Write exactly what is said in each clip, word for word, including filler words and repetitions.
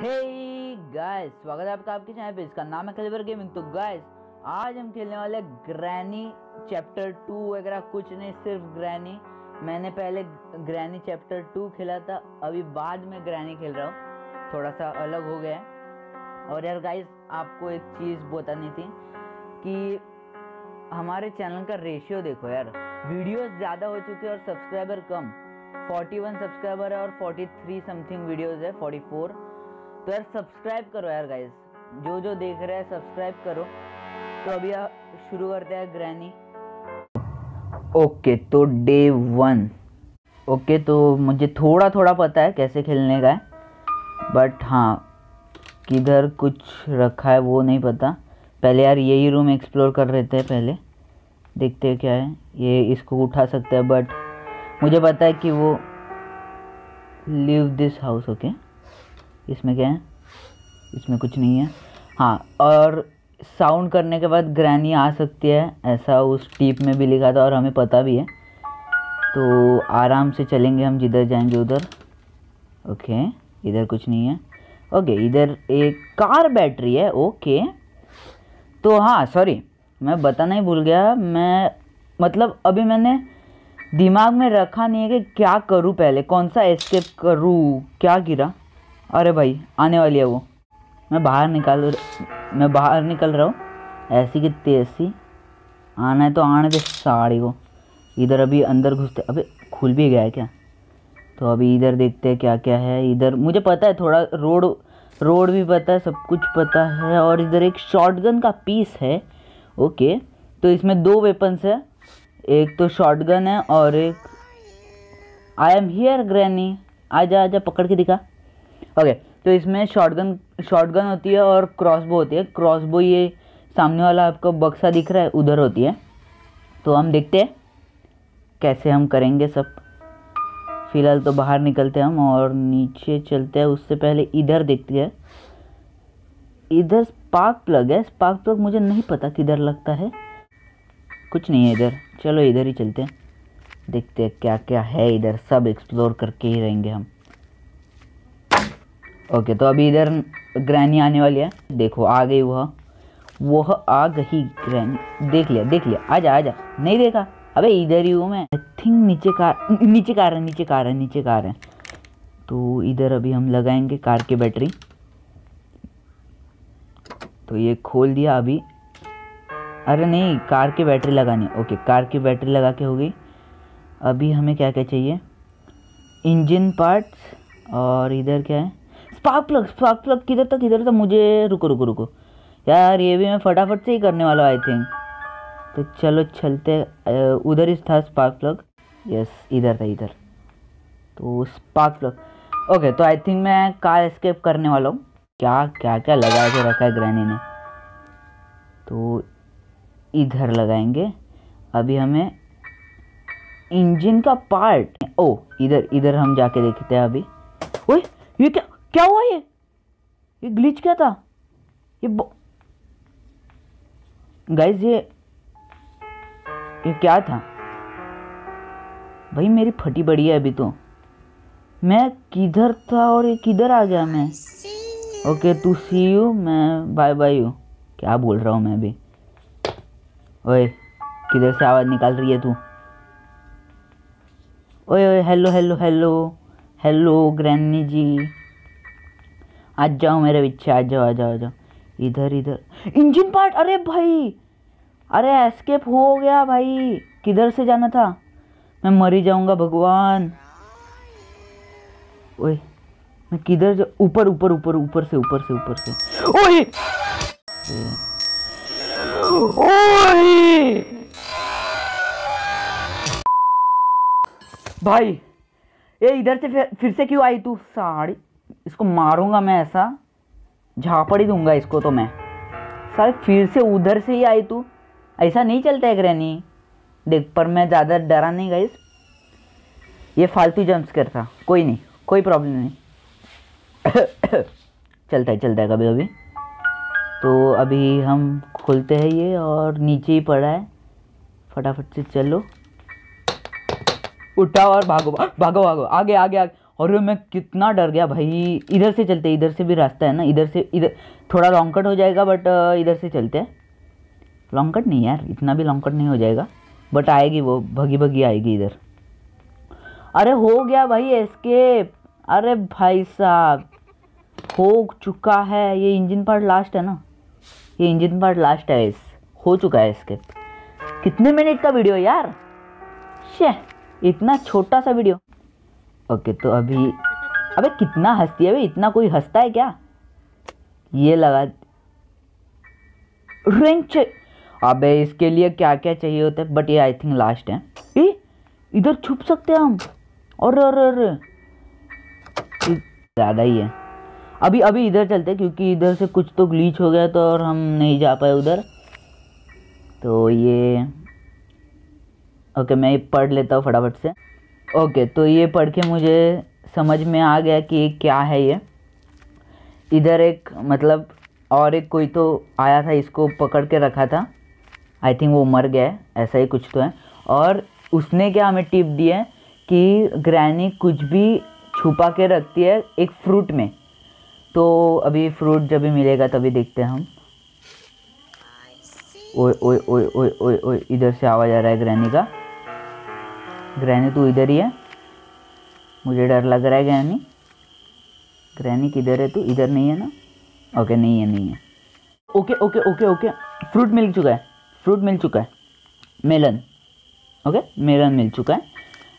Hey guys, स्वागत है आपका आपके चैनल पे। इसका नाम है कैलिबर गेमिंग। तो गाइस, आज हम खेलने वाले ग्रैनी चैप्टर टू वगैरह कुछ नहीं, सिर्फ ग्रैनी। मैंने पहले ग्रैनी चैप्टर टू खेला था, अभी बाद में ग्रैनी खेल रहा हूँ, थोड़ा सा अलग हो गया है। और यार गाइस, आपको एक चीज़ बतानी थी कि हमारे चैनल का रेशियो देखो यार, वीडियोस ज़्यादा हो चुके हैं और सब्सक्राइबर कम। इकतालीस सब्सक्राइबर है और तैंतालीस समथिंग वीडियोस है, चौवालीस। तो यार सब्सक्राइब करो यार गाइस, जो जो देख रहे हैं सब्सक्राइब करो। तो अभी शुरू करते हैं ग्रैनी। ओके, तो डे वन। ओके, तो मुझे थोड़ा थोड़ा पता है कैसे खेलने का है, बट हाँ किधर कुछ रखा है वो नहीं पता। पहले यार यही रूम एक्सप्लोर कर रहे थे, पहले देखते हैं क्या है। ये इसको उठा सकते हैं, बट मुझे पता है कि वो लीव दिस हाउस। ओके, इसमें क्या है? इसमें कुछ नहीं है। हाँ, और साउंड करने के बाद ग्रैनी आ सकती है, ऐसा उस टीप में भी लिखा था और हमें पता भी है। तो आराम से चलेंगे हम, जिधर जाएंगे उधर। ओके, इधर कुछ नहीं है। ओके, इधर एक कार बैटरी है। ओके, तो हाँ सॉरी, मैं बताना ही भूल गया। मैं मतलब अभी मैंने दिमाग में रखा नहीं है कि क्या करूँ, पहले कौन सा एस्केप करूँ। क्या गिरा? अरे भाई, आने वाली है वो। मैं बाहर निकाल मैं बाहर निकल रहा हूँ, ऐसी की तैसी। आना है तो आने दे साड़ी को। इधर अभी अंदर घुसते, अबे खुल भी गया है क्या? तो अभी इधर देखते हैं क्या क्या है इधर। मुझे पता है थोड़ा, रोड रोड भी पता है, सब कुछ पता है। और इधर एक शॉटगन का पीस है। ओके, तो इसमें दो वेपन्स है, एक तो शॉटगन है और एक आई एम हियर ग्रैनी, आजा आजा पकड़ के दिखा। ओके, तो इसमें शॉटगन शॉटगन होती है और क्रॉसबो होती है। क्रॉसबो ये सामने वाला आपको बक्सा दिख रहा है, उधर होती है। तो हम देखते हैं कैसे हम करेंगे सब। फिलहाल तो बाहर निकलते हैं हम और नीचे चलते हैं। उससे पहले इधर देखते हैं। इधर स्पार्क प्लग है। स्पार्क प्लग मुझे नहीं पता किधर लगता है, कुछ नहीं है इधर। चलो इधर ही चलते हैं, देखते हैं क्या क्या है इधर। सब एक्सप्लोर करके ही रहेंगे हम। ओके, तो अभी इधर ग्रैनी आने वाली है। देखो आ गई, वह वह आ गई ग्रैनी। देख लिया देख लिया, आजा आजा। नहीं देखा? अबे इधर ही हूँ मैं। आई थिंक नीचे कार नीचे कार है नीचे कार है नीचे कार है। तो इधर अभी हम लगाएंगे कार की बैटरी। तो ये खोल दिया अभी। अरे नहीं, कार की बैटरी लगानी है। ओके, कार की बैटरी लगा के हो गई। अभी हमें क्या क्या चाहिए? इंजन पार्ट्स, और इधर क्या है? Spark plug. स्पार्क प्लग किधर तक किधर तक मुझे, रुको रुको रुको यार, ये भी मैं फटाफट से ही करने वाला आई थिंक। तो चलो चलते। उधर ही था स्पार्क प्लग। यस, इधर था इधर। तो स्पार्क प्लग। ओके, तो आई थिंक मैं कार एस्केप करने वाला हूँ। क्या क्या क्या लगा के रखा है ग्रैनी ने। तो इधर लगाएंगे। अभी हमें इंजन का पार्ट, ओ इधर इधर हम जाके देखते हैं अभी। ओए, ये क्या क्या हुआ? ये ये ग्लिच क्या था? ये गाइस, ये ये क्या था भाई? मेरी फटी बड़ी है अभी। तो मैं किधर था और ये किधर आ गया मैं? ओके, तू सी यू, मैं बाय बाय यू। क्या बोल रहा हूँ मैं अभी? ओए, किधर से आवाज़ निकाल रही है तू? ओए ओए, hello hello hello hello granny ji, आ जाओ मेरे पीछे, आ जाओ आ जाओ आ जाओ। इधर इधर इंजन पार्ट। अरे भाई, अरे एस्केप हो गया भाई। किधर से जाना था? मैं मर ही जाऊंगा भगवान। ओए, मैं किधर जा? ऊपर ऊपर ऊपर ऊपर से ऊपर से ऊपर से। ओए ओए भाई, ये इधर से फिर, फिर से क्यों आई तू? साड़ी, इसको मारूंगा मैं, ऐसा झापड़ ही दूंगा इसको तो मैं। सारे फिर से उधर से ही आई तू। ऐसा नहीं चलता है ग्रैनी। देख, पर मैं ज़्यादा डरा नहीं गाइस, ये फालतू जंप्सकेयर था। कोई नहीं, कोई प्रॉब्लम नहीं। चलता है चलता है कभी कभी। तो अभी हम खोलते हैं ये, और नीचे ही पड़ा है। फटाफट से चलो, उठाओ और भागो भागो भागो, आगे आगे आगे। और मैं कितना डर गया भाई। इधर से चलते, इधर से भी रास्ता है ना, इधर से, इधर थोड़ा लॉन्ग कट हो जाएगा बट इधर से चलते हैं। लॉन्ग कट नहीं यार, इतना भी लॉन्ग कट नहीं हो जाएगा, बट आएगी वो, भगी भगी आएगी इधर। अरे हो गया भाई एस्केप। अरे भाई साहब हो चुका है। ये इंजन पार्ट लास्ट है ना, ये इंजन पार्ट लास्ट है, इस हो चुका है एस्केप। कितने मिनट का वीडियो यार, शे इतना छोटा सा वीडियो। ओके तो अभी, अबे कितना हंसती है भाई, इतना कोई हंसता है क्या। ये लगा रेंच। अबे इसके लिए क्या क्या चाहिए होता है, बट ये आई थिंक लास्ट है। ए इधर छुप सकते हैं हम। और अरे ज़्यादा ही है। अभी अभी इधर चलते हैं क्योंकि इधर से कुछ तो ग्लीच हो गया तो, और हम नहीं जा पाए उधर। तो ये ओके मैं पढ़ लेता हूँ फटाफट से। ओके तो ये पढ़ के मुझे समझ में आ गया कि ये क्या है। ये इधर एक मतलब और एक कोई तो आया था, इसको पकड़ के रखा था। आई थिंक वो मर गया है, ऐसा ही कुछ तो है। और उसने क्या हमें टिप दी है कि ग्रैनी कुछ भी छुपा के रखती है एक फ्रूट में। तो अभी फ्रूट जब भी मिलेगा तभी देखते हैं हम। ओए ओए ओए ओए ओए ओए इधर से आवाज़ आ रहा है ग्रैनी का। ग्रैनी तू इधर ही है, मुझे डर लग रहा है। ग्रैनी ग्रैनी किधर है तू, इधर नहीं है ना। ओके नहीं है, नहीं है। Okay okay okay okay fruit मिल चुका है, फ्रूट मिल चुका है, मेलन। ओके मेलन मिल चुका है।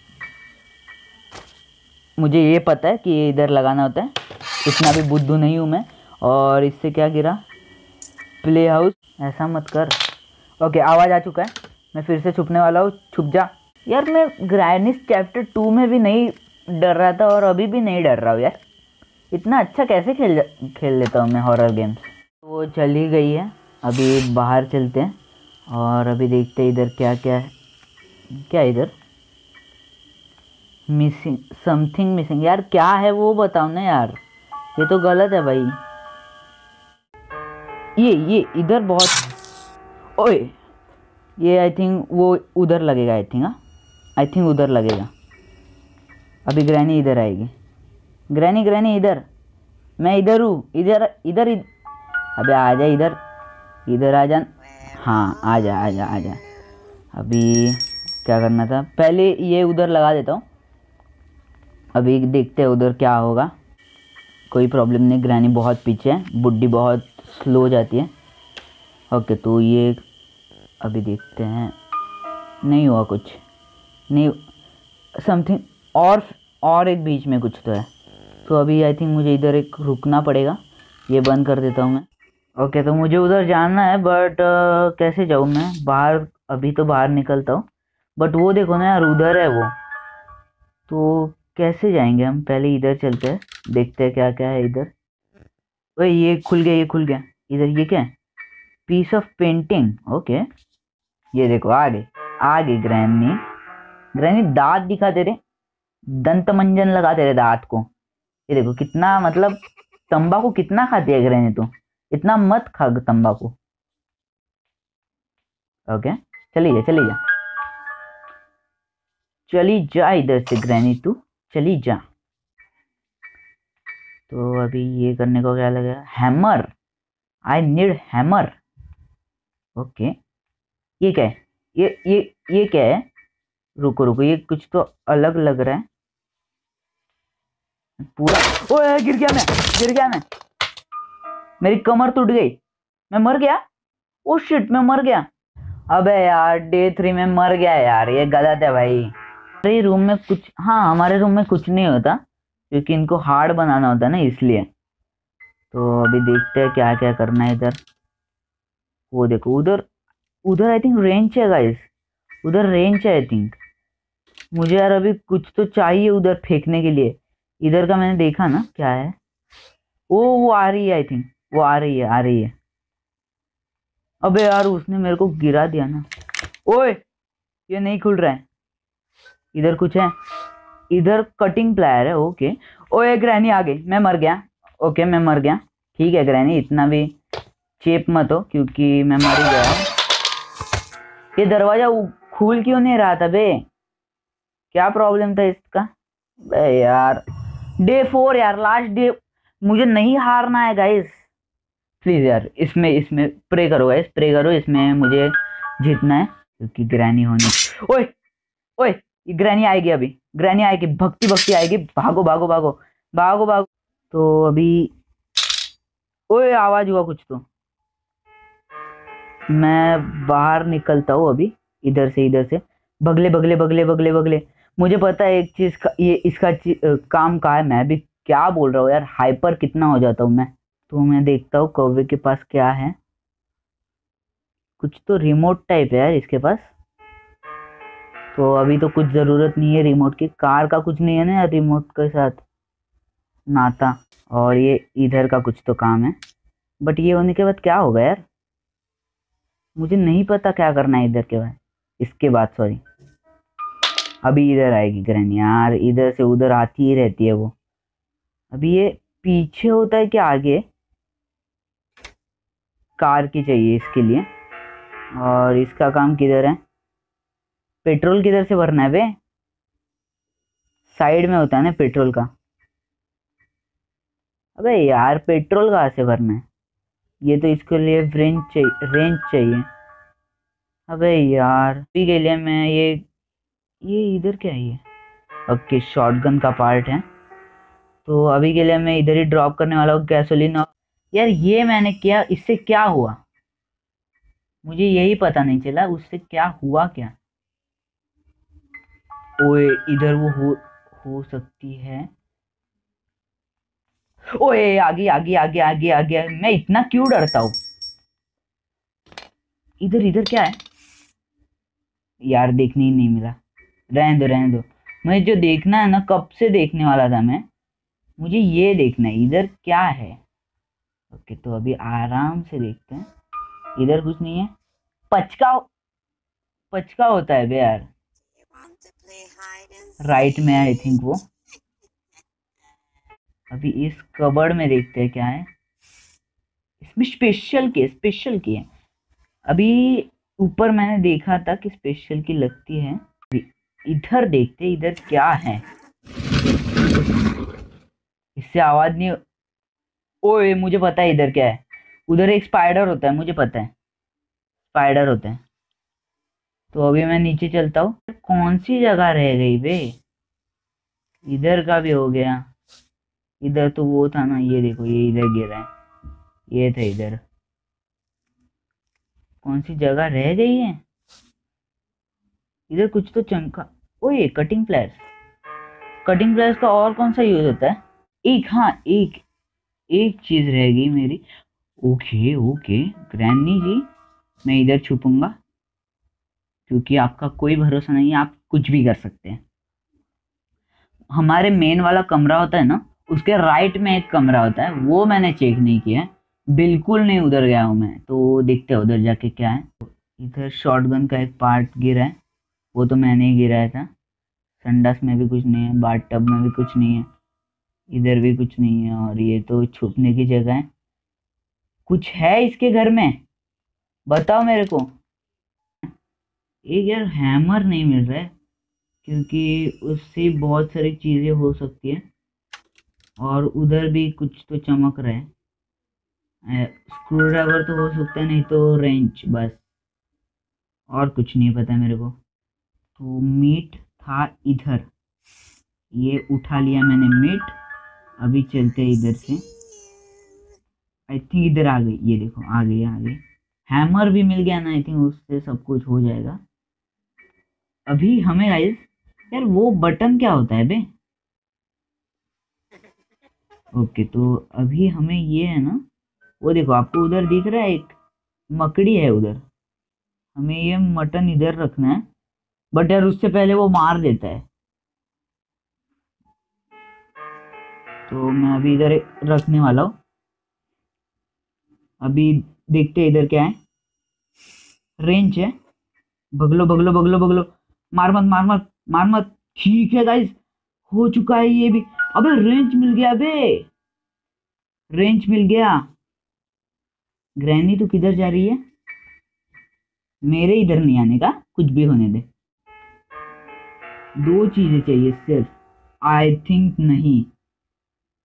मुझे ये पता है कि ये इधर लगाना होता है, इतना भी बुद्धू नहीं हूँ मैं। और इससे क्या गिरा, प्ले हाउस। ऐसा मत कर। ओके आवाज़ आ चुका है, मैं फिर से छुपने वाला हूँ, छुप जा। यार मैं ग्रैनी चैप्टर टू में भी नहीं डर रहा था और अभी भी नहीं डर रहा हूँ यार। इतना अच्छा कैसे खेल खेल लेता हूँ मैं हॉरर गेम्स। वो चली गई है, अभी बाहर चलते हैं और अभी देखते हैं इधर क्या क्या है। क्या इधर मिसिंग, समथिंग मिसिंग। यार क्या है वो बताओ ना यार, ये तो गलत है भाई। ये ये इधर बहुत, ओए ये आई थिंक वो उधर लगेगा। आई थिंक हाँ आई थिंक उधर लगेगा। अभी ग्रैनी इधर आएगी। ग्रैनी ग्रैनी इधर, मैं इधर हूँ, इधर इधर इधर। अबे आ जा इधर, इधर आ जा। हाँ आ जा आ जा आ जा। अभी क्या करना था, पहले ये उधर लगा देता हूँ, अभी देखते हैं उधर क्या होगा। कोई प्रॉब्लम नहीं, ग्रैनी बहुत पीछे है, बुड्ढी बहुत स्लो हो जाती है। ओके तो ये अभी देखते हैं, नहीं हुआ कुछ, नहीं समथिंग। और और एक बीच में कुछ तो है। तो अभी आई थिंक मुझे इधर एक रुकना पड़ेगा, ये बंद कर देता हूँ मैं। ओके तो मुझे उधर जाना है बट uh, कैसे जाऊँ मैं बाहर। अभी तो बाहर निकलता हूँ बट वो देखो ना यार उधर है वो, तो कैसे जाएंगे हम। पहले इधर चलते हैं, देखते हैं क्या क्या है इधर। ओए ये खुल गया, ये खुल गया इधर। ये क्या है, पीस ऑफ पेंटिंग। ओके ये देखो आ गई, आ गई ग्रैनी। ग्रैनी दांत दिखा तेरे, दंत मंजन लगा तेरे दांत को। ये देखो कितना मतलब तंबाकू कितना खाती है ग्रैनी, तो इतना मत खा तंबाकू। ओके चली जा चली जा चली जा इधर से ग्रैनी, तू चली जा। तो अभी ये करने को क्या लगेगा, hammer. I need hammer. Okay ये क्या है, ये ये ये क्या है। रुको रुको ये कुछ तो अलग लग रहा है पूरा। ओए गिर गया मैं, गिर गया मैं, मेरी कमर टूट गई, मैं मर गया। ओ शिट मैं मर गया। अबे यार डे थ्री में मर गया यार, ये गलत है भाई। हमारे रूम में कुछ, हाँ हमारे रूम में कुछ नहीं होता क्योंकि इनको हार्ड बनाना होता है ना, इसलिए। तो अभी देखते हैं क्या क्या करना है इधर। वो देखो उधर, उधर आई थिंक रेंच है गाइस, उधर रेंच है आई थिंक। मुझे यार अभी कुछ तो चाहिए उधर फेंकने के लिए। इधर का मैंने देखा ना क्या है। ओ वो आ रही है आई थिंक, वो आ रही है आ रही है। अबे यार उसने मेरे को गिरा दिया ना। ओए ये नहीं खुल रहा है, इधर कुछ है, इधर कटिंग प्लायर है। ओके ओए ग्रैनी आ गई, मैं मर गया। ओके मैं मर गया, ठीक है ग्रैनी इतना भी चेप मत हो क्योंकि मैं मर ही गया। ये दरवाजा खुल क्यों नहीं रहा था बे, क्या प्रॉब्लम था इसका बे यार। डे फोर यार, लास्ट डे। मुझे नहीं हारना है गाइस, प्लीज यार। इसमें इसमें प्रे करो गाइस, प्रे करो, इसमें मुझे जीतना है क्योंकि ग्रैनी होने। ओए ओए, ये ग्रैनी आएगी अभी, ग्रैनी आएगी, भक्ति भक्ति आएगी। भागो भागो भागो भागो भागो। तो अभी ओए आवाज हुआ कुछ, तो मैं बाहर निकलता हूँ अभी, इधर से इधर से। बगले बगले बगले बगले बगले। मुझे पता है एक चीज का, ये इसका ची- अ, काम का है। मैं भी क्या बोल रहा हूँ यार, हाइपर कितना हो जाता हूँ मैं। तो मैं देखता हूँ कौवे के पास क्या है। कुछ तो रिमोट टाइप है यार इसके पास। तो अभी तो कुछ जरूरत नहीं है रिमोट की। कार का कुछ नहीं है ना यार रिमोट के साथ नाता। और ये इधर का कुछ तो काम है, बट ये होने के बाद क्या होगा यार, मुझे नहीं पता क्या करना है इधर के बाद, इसके बाद सॉरी। अभी इधर आएगी ग्रैनी यार, इधर से उधर आती ही रहती है वो। अभी ये पीछे होता है कि आगे? कार की चाहिए इसके लिए। और इसका काम किधर है? पेट्रोल किधर से भरना है बे? साइड में होता है ना पेट्रोल का। अबे यार पेट्रोल कहाँ से भरना है? ये तो इसके लिए रेंज चाहिए, रेंज चाहिए। अबे यार अभी के लिए मैं ये ये इधर क्या है ये? ओके, शॉटगन का पार्ट है। तो अभी के लिए मैं इधर ही ड्रॉप करने वाला हूँ गैसोलीन। यार ये मैंने किया, इससे क्या हुआ मुझे यही पता नहीं चला, उससे क्या हुआ क्या। ओए इधर वो हो हो सकती है। ओए आगे आगे आगे आगे आगे, मैं इतना क्यों डरता हूँ। इधर इधर क्या है यार, देखने ही नहीं मिला। रहने दो रहने दो। मुझे जो देखना है ना, कब से देखने वाला था मैं, मुझे ये देखना है इधर क्या है। ओके तो अभी आराम से देखते हैं। इधर कुछ नहीं है। पचका, पचका होता है बे यार, राइट में आई थिंक वो। अभी इस कबर्ड में देखते हैं क्या है इसमें। स्पेशल की स्पेशल की है। अभी ऊपर मैंने देखा था कि स्पेशल की लगती है। अभी इधर देखते इधर क्या है। इससे आवाज नहीं। ओए मुझे पता है इधर क्या है। उधर एक स्पाइडर होता है, मुझे पता है स्पाइडर होता है। तो अभी मैं नीचे चलता हूँ। कौन सी जगह रह गई बे? इधर का भी हो गया। इधर तो वो था ना, ये देखो ये इधर गिरा है, ये था इधर। कौन सी जगह रह गई है? इधर कुछ तो चमका। ओए कटिंग प्लेयर्स, कटिंग प्लेयर्स का और कौन सा यूज होता है? एक, हाँ एक एक चीज रह गई मेरी। ओके ओके ग्रैनी जी, मैं इधर छुपूंगा क्योंकि आपका कोई भरोसा नहीं है, आप कुछ भी कर सकते हैं। हमारे मेन वाला कमरा होता है ना, उसके राइट में एक कमरा होता है, वो मैंने चेक नहीं किया है, बिल्कुल नहीं उधर गया हूँ मैं। तो देखते हैं उधर जाके क्या है। इधर शॉटगन का एक पार्ट गिरा है, वो तो मैंने ही गिराया था। संडास में भी कुछ नहीं है, बाथ टब में भी कुछ नहीं है, इधर भी कुछ नहीं है। और ये तो छुपने की जगह है। कुछ है इसके घर में, बताओ मेरे को। एक यार हैमर नहीं मिल रहा है क्योंकि उससे बहुत सारी चीजें हो सकती है। और उधर भी कुछ तो चमक रहा है। स्क्रू ड्राइवर तो हो सकता है, नहीं तो रेंच, बस और कुछ नहीं पता मेरे को। तो मीट था इधर, ये उठा लिया मैंने मीट। अभी चलते हैं इधर से। आई थिंक इधर आ गई, ये देखो आ गई आ गई। हैमर भी मिल गया ना, आई थिंक उससे सब कुछ हो जाएगा। अभी हमें गाइस, यार वो बटन क्या होता है बे? ओके तो अभी हमें ये है ना, वो देखो आपको उधर दिख रहा है एक मकड़ी है उधर। हमें ये मटन इधर रखना है, बट यार उससे पहले वो मार देता है। तो मैं अभी इधर रखने वाला हूँ। अभी देखते हैं इधर क्या है। रेंच है। भगलो भगलो भगलो भगलो। मार मत मार मत मार मत। ठीक है गाइस, हो चुका है ये भी। अबे रेंच मिल गया बे, रेंच मिल गया। ग्रैनी तो किधर जा रही है? मेरे इधर नहीं आने का, कुछ भी होने दे। दो चीजें चाहिए सिर्फ, आई थिंक नहीं।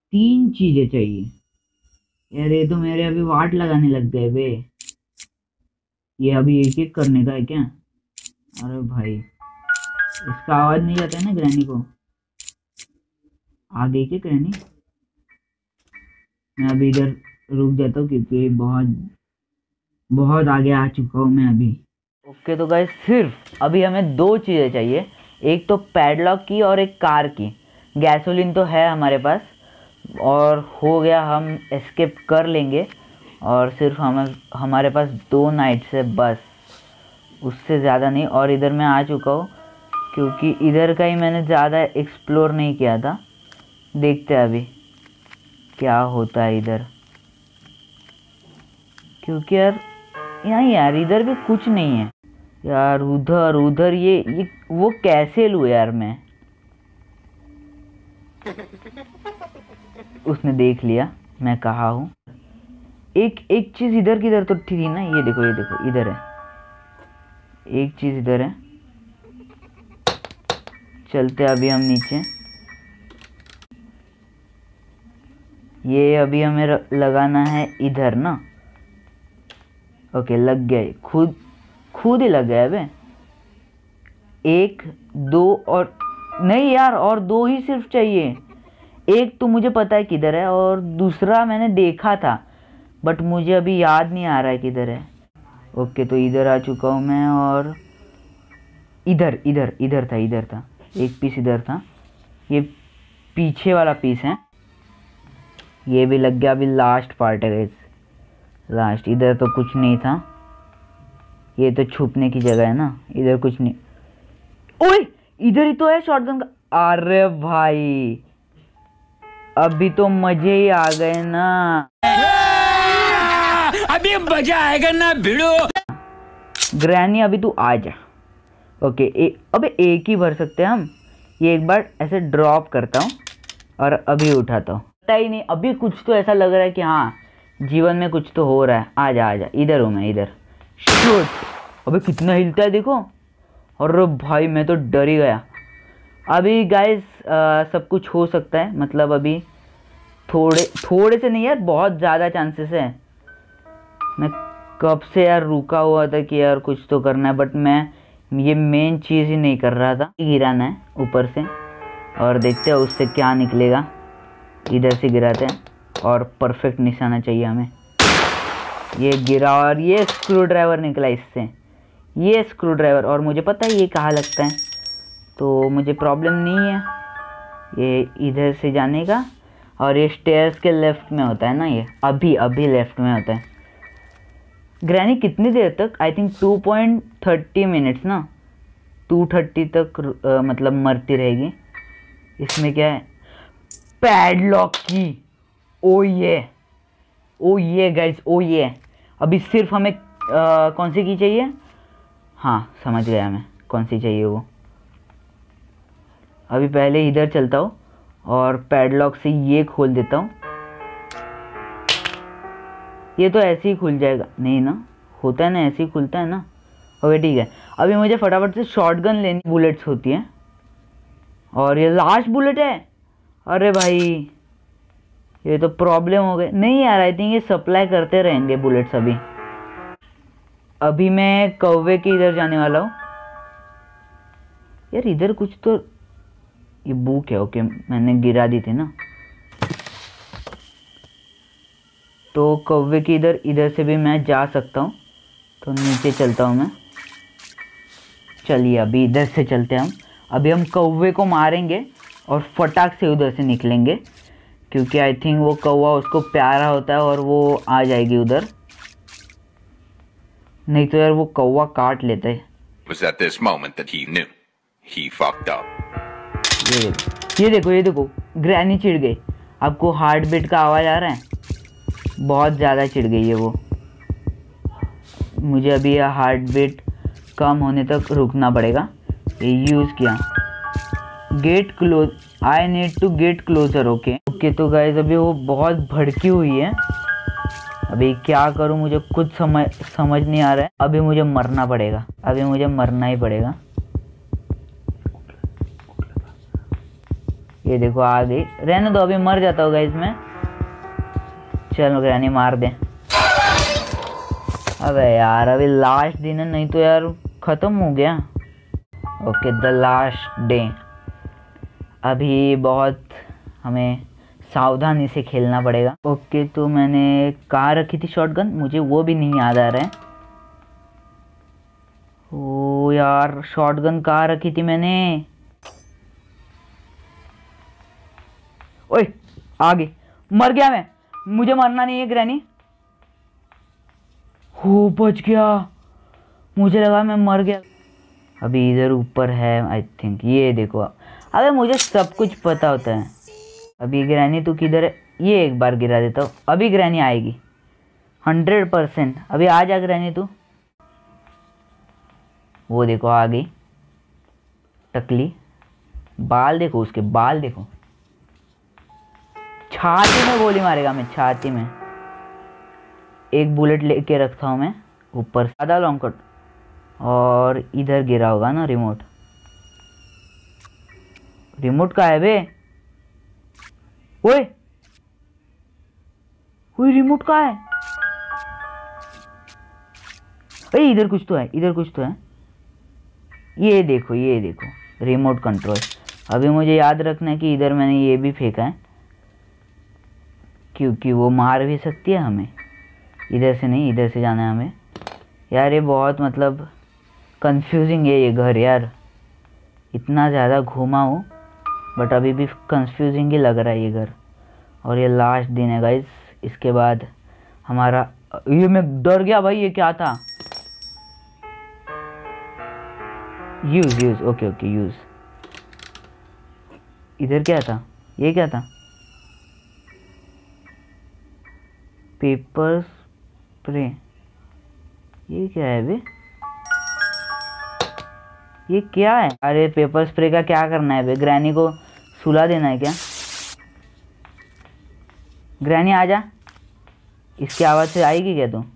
तीन चीजें चाहिए यार, ये तो मेरे अभी वाट लगाने लग गए बे। ये अभी एक एक करने का है क्या? अरे भाई इसका आवाज नहीं जाता है ना ग्रैनी को। आ गई क्या ग्रैनी? मैं अभी इधर रुक जाता हूँ क्योंकि बहुत बहुत आगे आ चुका हूँ मैं अभी। ओके तो गाइस सिर्फ अभी हमें दो चीज़ें चाहिए, एक तो पैडलॉक की और एक कार की। गैसोलीन तो है हमारे पास और हो गया, हम एस्केप कर लेंगे। और सिर्फ हम हमारे पास दो नाइट्स है बस, उससे ज़्यादा नहीं। और इधर मैं आ चुका हूँ क्योंकि इधर का ही मैंने ज़्यादा एक्सप्लोर नहीं किया था। देखते हैं अभी क्या होता है इधर, क्योंकि यार यहाँ यार इधर भी कुछ नहीं है यार। उधर उधर ये ये वो कैसे लूँ यार मैं? उसने देख लिया मैं कहाँ हूँ। एक एक चीज़ इधर किधर तो थी ना, ये देखो ये देखो इधर है, एक चीज़ इधर है। चलते अभी हम नीचे। ये अभी हमें लगाना है इधर ना। ओके लग गया, खुद खुद ही लग गया है बे। एक दो और नहीं यार, और दो ही सिर्फ चाहिए। एक तो मुझे पता है किधर है और दूसरा मैंने देखा था बट मुझे अभी याद नहीं आ रहा है किधर है। ओके तो इधर आ चुका हूँ मैं और इधर इधर इधर था इधर था एक पीस इधर था। ये पीछे वाला पीस है, ये भी लग गया। अभी लास्ट पार्ट है गाइस, लास्ट। इधर तो कुछ नहीं था, ये तो छुपने की जगह है ना, इधर कुछ नहीं। ओए इधर ही तो है शॉटगन का। अरे भाई अभी तो मजे ही आ गए ना, अभी मजा आएगा ना भिड़ो। ग्रैनी अभी तू आ जा। ओके ए, अबे एक ही भर सकते हैं हम। ये एक बार ऐसे ड्रॉप करता हूँ और अभी उठाता हूँ। पता ही नहीं, अभी कुछ तो ऐसा लग रहा है कि हाँ जीवन में कुछ तो हो रहा है। आ जा आ जा, इधर हूँ मैं इधर। शूट। अबे कितना हिलता है देखो। और भाई मैं तो डर ही गया। अभी गाइस सब कुछ हो सकता है, मतलब अभी थोड़े थोड़े से नहीं यार, बहुत ज़्यादा चांसेस है। मैं कब से यार रुका हुआ था कि यार कुछ तो करना है, बट मैं ये मेन चीज़ ही नहीं कर रहा था। गिराना है ऊपर से और देखते हैं उससे क्या निकलेगा। इधर से गिराते हैं और परफेक्ट निशाना चाहिए हमें। ये गिरा और ये स्क्रू ड्राइवर निकला इससे, ये स्क्रू ड्राइवर। और मुझे पता है ये कहाँ लगता है, तो मुझे प्रॉब्लम नहीं है ये इधर से जाने का। और ये स्टेयर्स के लेफ्ट में होता है ना, ये अभी अभी लेफ्ट में होता है। ग्रैनी कितनी देर तक? I think two point thirty minutes ना, टू थर्टी तक आ, मतलब मरती रहेगी। इसमें क्या है? पैडलॉक की। ओ ये ओ ये गाइस ओ ये। अभी सिर्फ हमें आ, कौन सी की चाहिए? हाँ समझ गया मैं कौन सी चाहिए वो। अभी पहले इधर चलता हूँ और पैडलॉक से ये खोल देता हूँ। ये तो ऐसे ही खुल जाएगा नहीं ना, होता है ना ऐसे ही खुलता है ना। ओके ठीक है, अभी मुझे फटाफट से शॉटगन लेनी। बुलेट्स होती हैं और ये लास्ट बुलेट है। अरे भाई ये तो प्रॉब्लम हो गई। नहीं यार आई थिंक ये सप्लाई करते रहेंगे बुलेट्स। अभी अभी मैं कौवे के इधर जाने वाला हूँ। यार इधर कुछ तो, ये बुक है। ओके मैंने गिरा दी थी ना, तो कौवे की इधर इधर से भी मैं जा सकता हूँ। तो नीचे चलता हूँ मैं। चलिए अभी इधर से चलते हैं हम। अभी हम कौवे को मारेंगे और फटाक से उधर से निकलेंगे, क्योंकि आई थिंक वो कौवा उसको प्यारा होता है और वो आ जाएगी उधर। नहीं तो यार वो कौवा काट लेता है। Was at this moment that he knew he fucked up. ये देखो ये देखो ये देखो ग्रैनी चिढ़ गई। आपको हार्ट बीट का आवाज़ आ रहा है? बहुत ज़्यादा चिढ़ गई है वो। मुझे अभी यह हार्ट बीट कम होने तक रुकना पड़ेगा। ये यूज़ किया। Get close, I need to get closer. Okay okay तो गाइस अभी वो बहुत भड़की हुई है। अभी क्या करूं मुझे कुछ समझ समझ नहीं आ रहा है। अभी मुझे मरना पड़ेगा, अभी मुझे मरना ही पड़ेगा। ये देखो आ गई, रहने दो, अभी मर जाता होगा इसमें। चलो ग्रैनी मार दे। अबे यार अभी लास्ट दिन है, नहीं तो यार खत्म हो गया। Okay the last day. अभी बहुत हमें सावधानी से खेलना पड़ेगा। ओके तो मैंने कहाँ रखी थी शॉटगन, मुझे वो भी नहीं याद आ रहा है। ओ यार शॉटगन कहाँ रखी थी मैंने। ओए आगे मर गया मैं, मुझे मरना नहीं है ग्रैनी। हो बच गया, मुझे लगा मैं मर गया। अभी इधर ऊपर है आई थिंक, ये देखो। अबे मुझे सब कुछ पता होता है। अभी ग्रैनी तू किधर है, ये एक बार गिरा देता हूँ, अभी ग्रैनी आएगी हंड्रेड परसेंट। अभी आ जा ग्रैनी तू। वो देखो आ गई टकली, बाल देखो उसके, बाल देखो। छाती में गोली मारेगा मैं, छाती में। एक बुलेट लेके रखता हूँ मैं ऊपर, सादा लॉन्ग कट। और इधर गिरा होगा ना रिमोट। रिमोट का है बे, ओए ओए रिमोट का है। अरे इधर कुछ तो है, इधर कुछ तो है। ये देखो ये देखो रिमोट कंट्रोल। अभी मुझे याद रखना है कि इधर मैंने ये भी फेंका है, क्योंकि वो मार भी सकती है हमें। इधर से नहीं, इधर से जाना है हमें। यार ये बहुत मतलब कंफ्यूजिंग है ये घर यार, इतना ज़्यादा घूमा हूँ बट अभी भी कंफ्यूजिंग ही लग रहा है ये घर। और ये लास्ट दिन है गाइस, इसके बाद हमारा। ये मैं डर गया भाई, ये क्या था। Use use okay okay use. इधर क्या था, ये क्या था। पेपर स्प्रे, ये क्या है बे, ये क्या है। अरे पेपर स्प्रे का क्या करना है बे, ग्रैनी को सुला देना है क्या। ग्रैनी आजा, इसकी आवाज़ से आएगी क्या तू।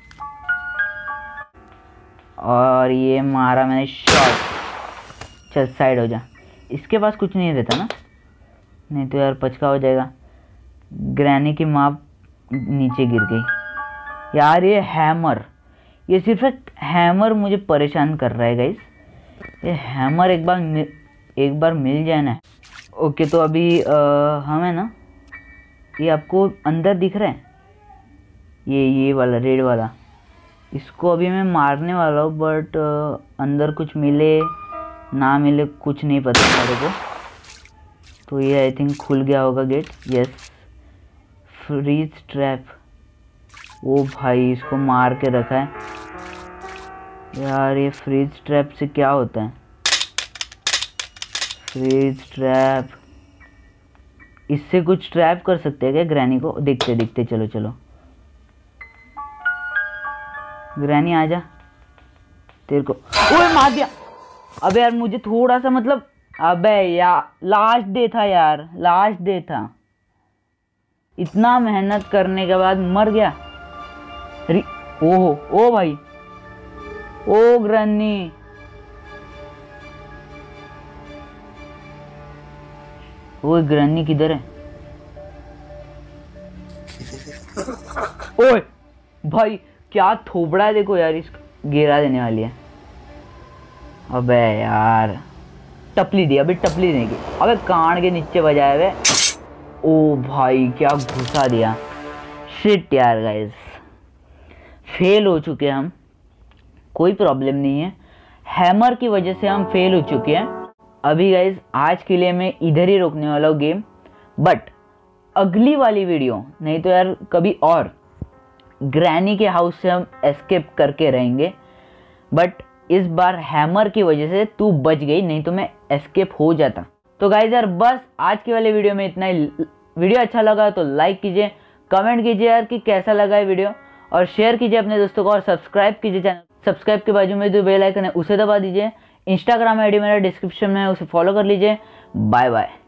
और ये मारा मैंने शॉट। चल साइड हो जा, इसके पास कुछ नहीं रहता ना, नहीं तो यार पचका हो जाएगा। ग्रैनी की माँ नीचे गिर गई यार। ये हैमर, ये सिर्फ एक हैमर मुझे परेशान कर रहा है गाइस। ये हैमर एक बार मिल, एक बार मिल जाए ना। ओके तो अभी आ, हम है ना, ये आपको अंदर दिख रहा है, ये ये वाला रेड वाला, इसको अभी मैं मारने वाला हूँ। बट अंदर कुछ मिले ना मिले कुछ नहीं पता मेरे को। तो ये आई थिंक खुल गया होगा गेट। Yes freeze trap. ओ भाई इसको मार के रखा है यार। ये फ्रीज ट्रैप से क्या होता है। फ्रीज ट्रैप, इससे कुछ ट्रैप कर सकते हैं क्या ग्रैनी को। देखते देखते चलो चलो ग्रैनी आजा, तेरे को ओए मार दिया। अबे यार मुझे थोड़ा सा मतलब, अबे यार लास्ट डे था यार, लास्ट डे था। इतना मेहनत करने के बाद मर गया। ओहो ओ भाई, ओ ग्रैनी। वो ग्रैनी किधर है। ओए भाई क्या थोबड़ा है, देखो यार, इस गिरा देने वाली है। अबे यार टपली दी, अभी टपली देगी। अबे कान के नीचे बजाए हुए। ओ भाई क्या घुसा दिया। शिट यार गाइस, फेल हो चुके हम। कोई प्रॉब्लम नहीं है, हैमर की वजह से हम फेल हो चुके हैं। अभी गाइस आज के लिए मैं इधर ही रोकने वाला हूँ गेम। बट अगली वाली वीडियो, नहीं तो यार कभी और, ग्रैनी के हाउस से हम एस्केप करके रहेंगे। बट इस बार हैमर की वजह से तू बच गई, नहीं तो मैं एस्केप हो जाता। तो गाइस यार बस आज के वाले वीडियो में इतना ही। वीडियो अच्छा लगा तो लाइक कीजिए, कमेंट कीजिए यार कि कैसा लगा है वीडियो, और शेयर कीजिए अपने दोस्तों को, और सब्सक्राइब कीजिए चैनल। सब्सक्राइब के बाजू में जो बेल आइकन है उसे दबा दीजिए। इंस्टाग्राम आईडी मेरा डिस्क्रिप्शन में है, उसे फॉलो कर लीजिए। Bye bye.